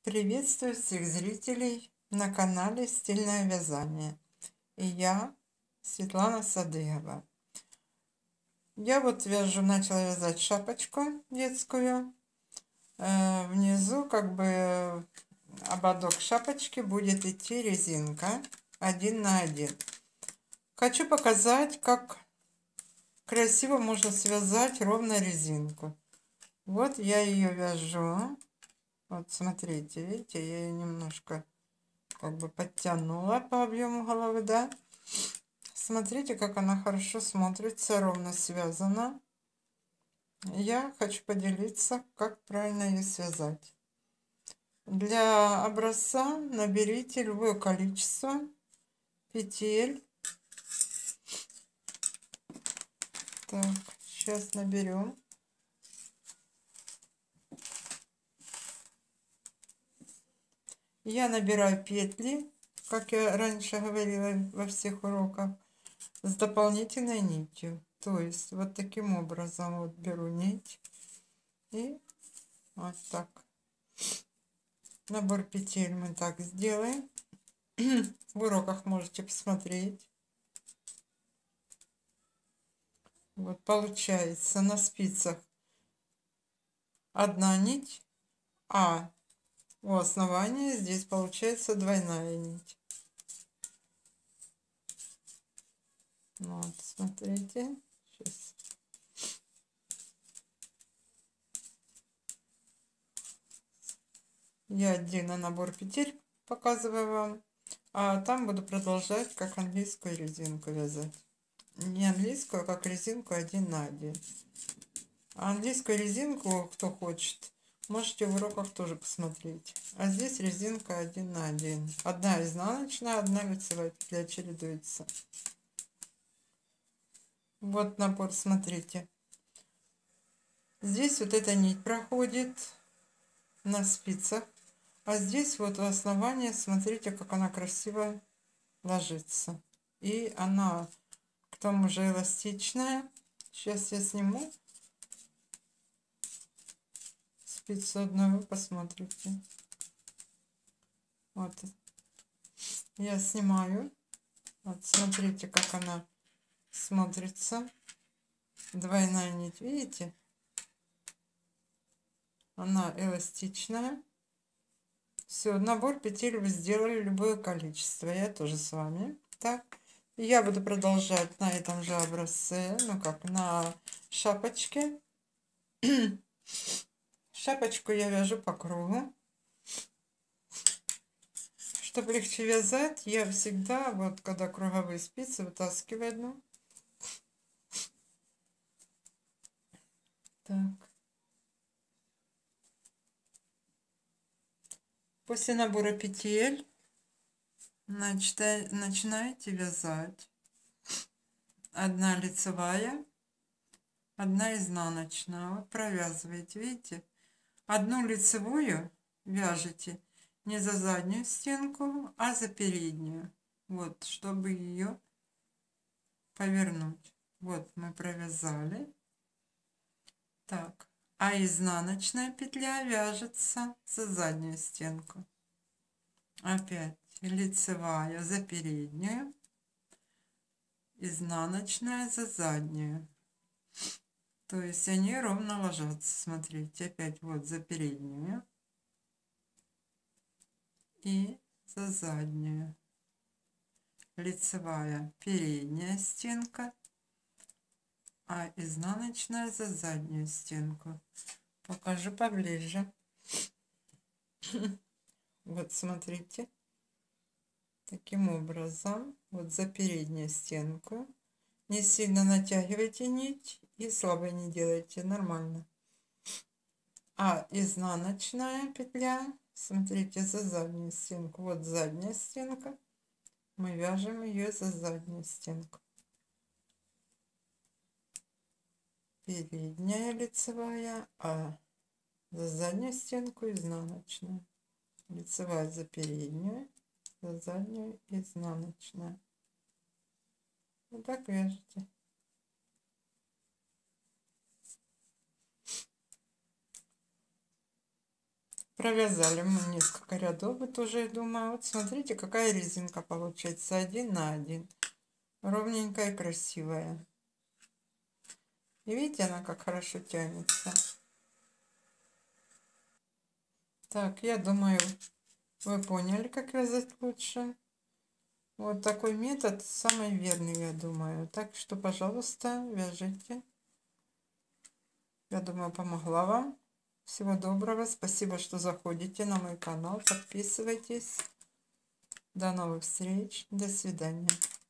Приветствую всех зрителей на канале Стильное вязание. И я, Светлана Садыгова. Я вот начала вязать шапочку детскую. Внизу ободок шапочки будет идти резинка 1 на 1. Хочу показать, как красиво можно связать ровно резинку. Вот я ее вяжу. Вот смотрите, видите, я ее немножко подтянула по объему головы, да. Смотрите, как она хорошо смотрится, ровно связана. Я хочу поделиться, как правильно ее связать. Для образца наберите любое количество петель. Так, сейчас наберем. Я набираю петли, как я раньше говорила во всех уроках, с дополнительной нитью. То есть вот таким образом вот беру нить и вот так. Набор петель мы так сделаем. В уроках можете посмотреть. Вот получается на спицах одна нить, а у основания здесь получается двойная нить. Вот, смотрите. Сейчас. Я отдельно набор петель показываю вам, а там буду продолжать как английскую резинку вязать. Не английскую, а как резинку 1 на 1. А английскую резинку, кто хочет, можете в уроках тоже посмотреть. А здесь резинка 1 на 1. Одна изнаночная, одна лицевая петля чередуется. Вот набор, смотрите. Здесь вот эта нить проходит на спицах. А здесь вот у основания, смотрите, как она красиво ложится. И она к тому же эластичная. Сейчас я сниму спицу одну, вы посмотрите. Вот. Я снимаю. Вот смотрите, как она смотрится. Двойная нить, видите? Она эластичная. Все, набор петель вы сделали любое количество. Я тоже с вами. Так, я буду продолжать на этом же образце, на шапочке. Шапочку я вяжу по кругу. Чтобы легче вязать, я всегда, вот когда круговые спицы, вытаскиваю одну. Так. После набора петель начинаете вязать. Одна лицевая, одна изнаночная. Вот провязываете, видите? Одну лицевую вяжете не за заднюю стенку, а за переднюю. Вот, чтобы ее повернуть. Вот мы провязали. Так, а изнаночная петля вяжется за заднюю стенку. Опять лицевая за переднюю, изнаночная за заднюю. То есть они ровно ложатся. Смотрите, опять вот за переднюю и за заднюю. Лицевая передняя стенка, а изнаночная за заднюю стенку. Покажу поближе. Вот смотрите. Таким образом, вот за переднюю стенку. Не сильно натягивайте нить и слабо не делайте, нормально. А изнаночная петля, смотрите, за заднюю стенку. Вот задняя стенка. Мы вяжем ее за заднюю стенку. Передняя лицевая, а за заднюю стенку изнаночная. Лицевая за переднюю, за заднюю изнаночная. Вот так вяжете. Провязали мы несколько рядов, вот уже, думаю, вот смотрите, какая резинка получается, 1 на 1. Ровненькая и красивая. И видите, она как хорошо тянется. Так, я думаю, вы поняли, как вязать лучше. Вот такой метод самый верный, я думаю. Так что, пожалуйста, вяжите. Я думаю, помогла вам. Всего доброго. Спасибо, что заходите на мой канал. Подписывайтесь. До новых встреч. До свидания.